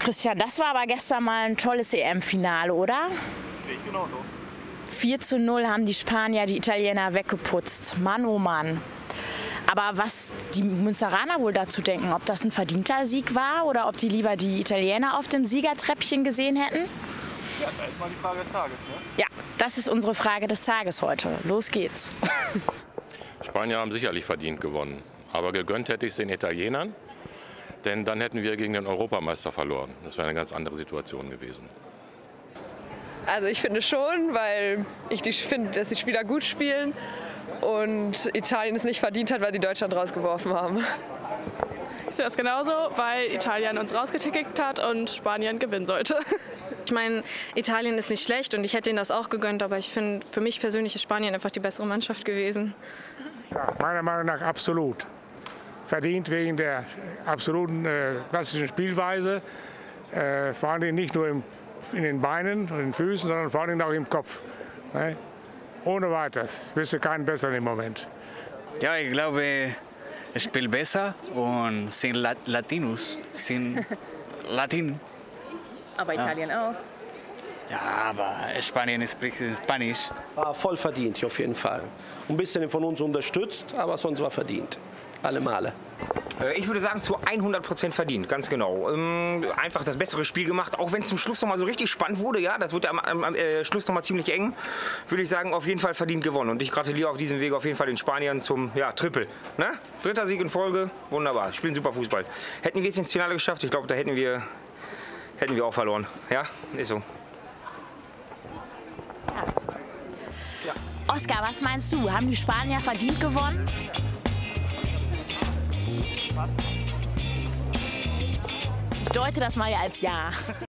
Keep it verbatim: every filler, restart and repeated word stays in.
Christian, das war aber gestern mal ein tolles E M-Finale, oder? Sehe ich genauso. vier zu null haben die Spanier die Italiener weggeputzt. Mann, oh Mann. Aber was die Münsteraner wohl dazu denken, ob das ein verdienter Sieg war oder ob die lieber die Italiener auf dem Siegertreppchen gesehen hätten? Ja, da ist mal die Frage des Tages, ne? Ja, das ist unsere Frage des Tages heute. Los geht's. Spanier haben sicherlich verdient gewonnen. Aber gegönnt hätte ich es den Italienern, denn dann hätten wir gegen den Europameister verloren. Das wäre eine ganz andere Situation gewesen. Also ich finde schon, weil ich finde, dass die Spieler gut spielen und Italien es nicht verdient hat, weil sie Deutschland rausgeworfen haben. Ich sehe das genauso, weil Italien uns rausgetickt hat und Spanien gewinnen sollte. Ich meine, Italien ist nicht schlecht und ich hätte ihnen das auch gegönnt, aber ich finde, für mich persönlich ist Spanien einfach die bessere Mannschaft gewesen. Ja, meiner Meinung nach absolut. Verdient wegen der absoluten äh, klassischen Spielweise, äh, vor allem nicht nur im, in den Beinen und den Füßen, sondern vor allem auch im Kopf. Ne? Ohne weiteres. Ich wüsste keinen besseren im Moment. Ja, ich glaube, es spielt besser und sind Lat Latinos, sind Latin. Aber Italien ja. auch. Ja, aber Spanien spricht Spanisch. War voll verdient, auf jeden Fall. Ein bisschen von uns unterstützt, aber sonst war verdient. Alle Male. Ich würde sagen, zu hundert Prozent verdient, ganz genau. Einfach das bessere Spiel gemacht, auch wenn es zum Schluss noch mal so richtig spannend wurde. Ja, das wurde am, am, am äh, Schluss noch mal ziemlich eng. Würde ich sagen, auf jeden Fall verdient gewonnen. Und ich gratuliere auf diesem Weg auf jeden Fall den Spaniern zum ja, Triple. Ne? Dritter Sieg in Folge, wunderbar. Spielen super Fußball. Hätten wir es ins Finale geschafft, ich glaube, da hätten wir, hätten wir auch verloren. Ja, ist so. Ja. Oskar, was meinst du? Haben die Spanier verdient gewonnen? Deute das mal als Ja.